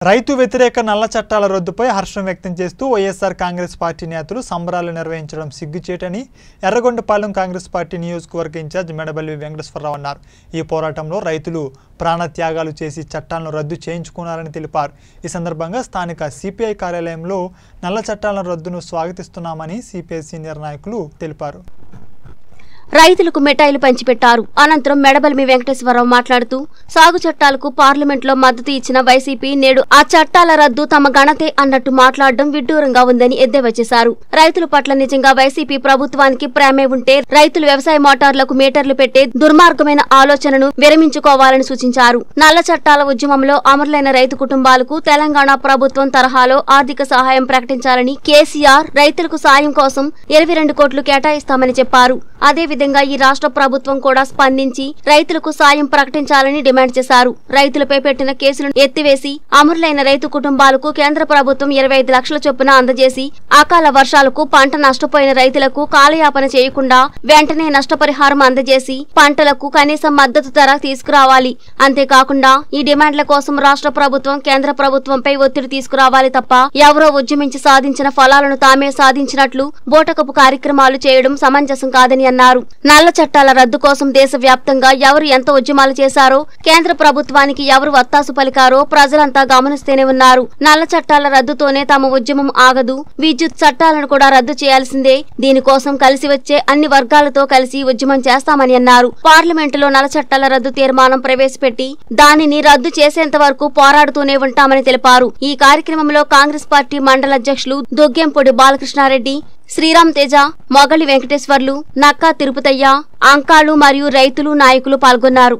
రైతు వ్యతిరేక నల్ల చట్టాల రద్దుపై హర్షం వ్యక్తం చేస్తూ వైఎస్ఆర్ కాంగ్రెస్ పార్టీ నేతలు సంబరాలు నిర్వహించడం సిగ్గుచేటని ఎర్రగొండపాలెం కాంగ్రెస్ పార్టీ నియోజకవర్గ ఇన్ఛార్జ్ మెడబల్లి వెంకటేశ్వరరావు అన్నారు. ఈ పోరాటంలో రైతులు ప్రాణత్యాగాలు చేసి చట్టాలను రద్దు చేయించుకున్నారని తెలిపారు. ఈ సందర్భంగా స్థానిక సిపిఐ కార్యాలయంలో నల్ల చట్టాల రద్దును స్వాగతిస్తున్నామని సిపిఐ సీనియర్ నాయకులు తెలిపారు. రైతులకు మిఠాయిలు పంచిపెట్టారు. అనంతరం మెడబల్లి వెంకటేశ్వరరావు మాట్లాడుతూ సాగు చట్టాలకు పార్లమెంట్లో మద్దతు ఇచ్చిన వైసీపీ నేడు ఆ చట్టాల రద్దు తమ గణతే అన్నట్టు మాట్లాడడం విడ్డూరంగా ఉందని ఎద్దేవా చేశారు. రైతుల పట్ల నిజంగా వైసీపీ ప్రభుత్వానికి ప్రేమే ఉంటే రైతులు వ్యవసాయ మోటార్లకు మీటర్లు పెట్టే దుర్మార్గమైన ఆలోచనను విరమించుకోవాలని సూచించారు. నల్ల చట్టాల ఉద్యమంలో అమరులైన రైతు కుటుంబాలకు తెలంగాణ ప్రభుత్వం తరహాలో ఆర్థిక సహాయం ప్రకటించాలని కేసీఆర్ రైతులకు సాయం కోసం 22 కోట్లు కేటాయిస్తామని చెప్పారు. అదేవిధంగా ఈ రాష్ట్ర ప్రభుత్వం కూడా స్పందించి రైతులకు సాయం ప్రకటించాలని డిమాండ్ చేశారు. రైతులపై పెట్టిన కేసులను ఎత్తివేసి అమరులైన రైతు కుటుంబాలకు కేంద్ర ప్రభుత్వం 25 లక్షల చొప్పున అందజేసి అకాల వర్షాలకు పంట నష్టపోయిన రైతులకు కాలయాపన చేయకుండా వెంటనే నష్టపరిహారం అందజేసి పంటలకు కనీస మద్దతు ధర తీసుకురావాలి. అంతేకాకుండా ఈ డిమాండ్ల కోసం రాష్ట్ర ప్రభుత్వం కేంద్ర ప్రభుత్వంపై ఒత్తిడి తీసుకురావాలి తప్ప ఎవరో ఉద్యమించి సాధించిన ఫలాలను తామే సాధించినట్లు బోటకపు కార్యక్రమాలు చేయడం సమంజసం కాదని అన్నారు. నల్ల చట్టాల రద్దు కోసం దేశవ్యాప్తంగా ఎవరు ఎంత ఉద్యమాలు చేశారో కేంద్ర ప్రభుత్వానికి ఎవరు వత్తాసు పలికారో ప్రజలంతా గమనిస్తూనే ఉన్నారు. నల్ల చట్టాల రద్దుతోనే తమ ఉద్యమం ఆగదు. విద్యుత్ చట్టాలను కూడా రద్దు చేయాల్సిందే. దీనికోసం కలిసి వచ్చే అన్ని వర్గాలతో కలిసి ఉద్యమం చేస్తామని అన్నారు. పార్లమెంటులో నల్ల చట్టాల రద్దు తీర్మానం ప్రవేశపెట్టి దానిని రద్దు చేసేంత వరకు పోరాడుతూనే ఉంటామని తెలిపారు. ఈ కార్యక్రమంలో కాంగ్రెస్ పార్టీ మండల అధ్యక్షులు దుగ్గెంపొడి బాలకృష్ణారెడ్డి, శ్రీరామ్ తేజ, మొగలి వెంకటేశ్వర్లు, నక్కా తిరుపతయ్య, అంకాలు మరియు రైతులు నాయకులు పాల్గొన్నారు.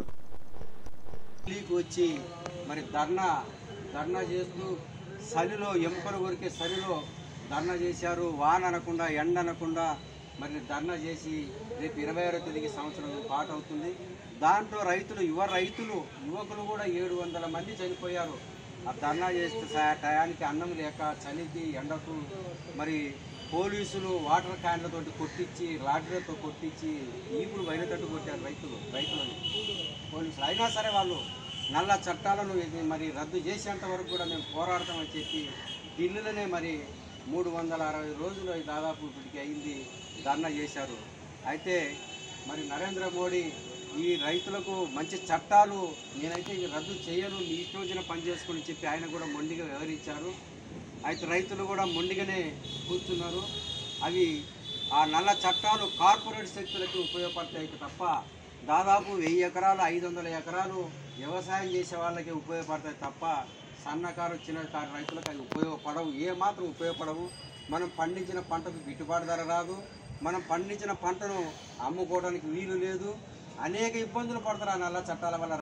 ధర్నా చేశారు. వాన అనకుండా ఎండ అనకుండా మరి ధర్నా చేసి రేపు 26వ తేదీకి సంవత్సరం పాటు అవుతుంది. దాంట్లో యువకులు కూడా 700 మంది చనిపోయారు. ఆ ధర్నా చేస్తే టయానికి అన్నం లేక చలికి ఎండకు మరి పోలీసులు వాటర్ క్యాన్లతో కొట్టించి లాఠీలతో కొట్టించి ఈపులు బయలుతట్టు కొట్టారు రైతులను పోలీసులు. అయినా సరే వాళ్ళు నల్ల చట్టాలను మరి రద్దు చేసేంత వరకు కూడా మేము పోరాడతామని చెప్పి ఢిల్లీలోనే మరి 360 రోజులు దాదాపు ఇప్పటికి అయింది ధర్నా చేశారు. అయితే మరి నరేంద్ర మోడీ ఈ రైతులకు మంచి చట్టాలు నేనైతే రద్దు చేయను, మీ ఇష్టం వచ్చిన పని చేసుకుని చెప్పి ఆయన కూడా మొండిగా వివరించారు. అయితే రైతులు కూడా మొండిగానే కూర్చున్నారు. అవి ఆ నల్ల చట్టాలు కార్పొరేట్ శక్తులకి ఉపయోగపడతాయి తప్ప దాదాపు 1000 ఎకరాలు 500 ఎకరాలు వ్యవసాయం చేసే వాళ్ళకి ఉపయోగపడతాయి తప్ప సన్నకారు చిన్నకారు రైతులకు అవి ఉపయోగపడవు, ఏమాత్రం ఉపయోగపడవు. మనం పండించిన పంటకు గిట్టుబాటు ధర రాదు, మనం పండించిన పంటను అమ్ముకోవడానికి వీలు లేదు. అనేక ఇబ్బందులు పడతారు ఆ నల్ల చట్టాల వల్ల.